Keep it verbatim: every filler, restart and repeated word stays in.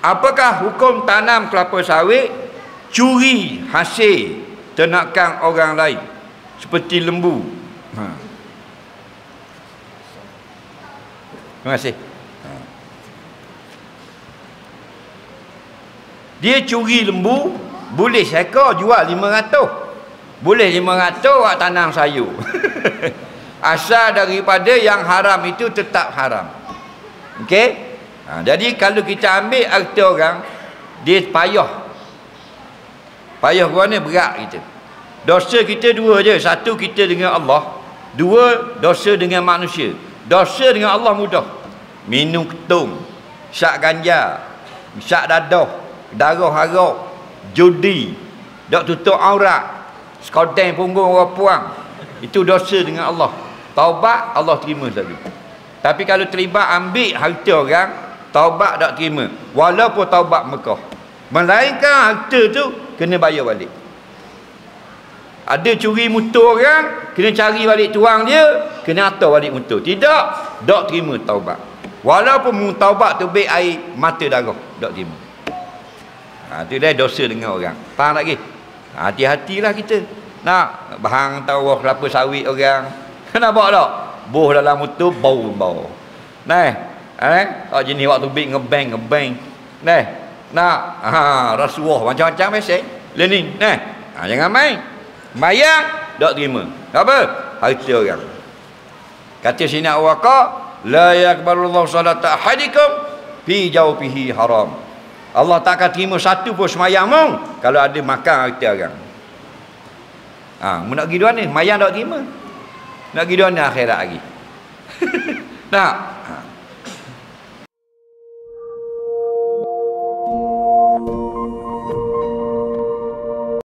Apakah hukum tanam kelapa sawit curi hasil ternakan orang lain seperti lembu? Ha. Terima kasih. Ha. Dia curi lembu, boleh seekor jual lima ratus. Boleh lima ratus awak tanam sayur. Asal daripada yang haram itu tetap haram. Okey? Ha, jadi kalau kita ambil arti orang, dia payah. Payah kerana berat kita. Dosa kita dua je. Satu kita dengan Allah. Dua dosa dengan manusia. Dosa dengan Allah mudah. Minum ketum, syak ganja, syak dadah, darah haram, judi, dok tutup aurat, sekodeng punggung orang puang. Itu dosa dengan Allah. Taubat Allah terima selalu. Tapi kalau terlibat ambil harta orang, taubat tak terima. Walaupun taubat Mekah. Melainkan harta tu kena bayar balik. Ada curi motor orang, kena cari balik tuang dia, kena atur balik motor. Tidak, tak terima taubat. Walaupun taubat tu baik air mata darah, tak terima. Ha, tu dia dosa dengan orang. Faham tak lagi? Hati-hatilah kita. Nak bahang tahu kelapa sawit orang. Kena bawa tak? Boh dalam motor, bau-bau. Nah, eh, tak jenis waktu big ngebang ngebang. Nah, nak ha rasuah macam-macam mesej. Learning, nah. Ha, jangan main. Mayang tak terima. Apa? Harta orang. Kata sini awaka, la yaqbalullahu salata ahadikum fi jawfihi haram. Allah tak akan terima satu pun semayang mong kalau ada makan harta orang. Ha, mu nak pergi duan ni, mayang tak terima. Nak pergi duan ni akhirat lagi. Nak. Ha.